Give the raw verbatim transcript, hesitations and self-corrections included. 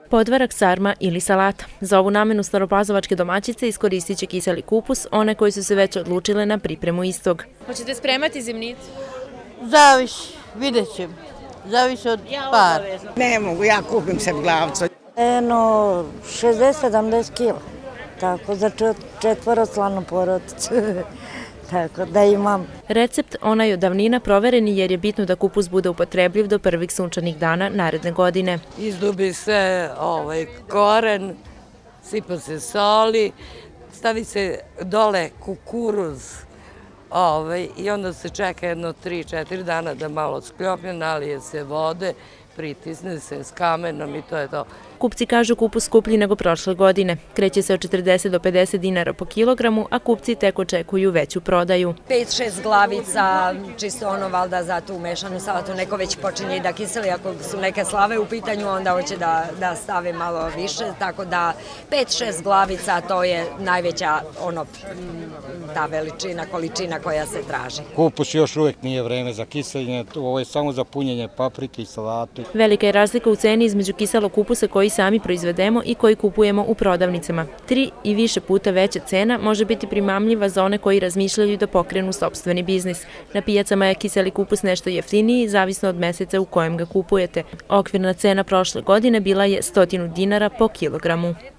Podvarak, sarma ili salata. Za ovu namenu staropazovačke domaćice iskoristit će kiseli kupus, one koji su se već odlučile na pripremu istog. Hoćete spremati zimnicu? Zavisi, vidjet ćemo. Zavisi od par. Ne mogu, ja kupim se glavca. Eno, šezdeset sedamdeset kila, tako za četvoroslanu porodicu, tako da imam. Recept onaj od davnina provereni jer je bitno da kupus bude upotrebljiv do prvih sunčanih dana naredne godine. Izdubi se ovaj, koren, sipa se soli, stavi se dole kukuruz ovaj, i onda se čeka jedno tri četiri dana da malo skljopne, nalije se vode, pritisne se s kamenom i to je to. Kupci kažu kupus skuplji nego prošle godine. Kreće se od četrdeset do pedeset dinara po kilogramu, a kupci tek očekuju veću prodaju. Pet, šest glavica, čisto ono valjda za tu mešanu salatu, neko već počinje i da kiseli, ako su neke slave u pitanju, onda hoće da, da stave malo više, tako da pet, šest glavica, to je najveća ono, ta veličina, količina koja se traži. Kupus još uvijek nije vreme za kiseljenje, ovo je samo za punjenje paprike i salate. Velika je razlika u ceni između kiselog kupusa koji sami proizvedemo i koji kupujemo u prodavnicama. Tri i više puta veća cena može biti primamljiva za one koji razmišljaju da pokrenu sopstveni biznis. Na pijacama je kiseli kupus nešto jeftiniji, zavisno od meseca u kojem ga kupujete. Okvirna cena prošle godine bila je stotinu dinara po kilogramu.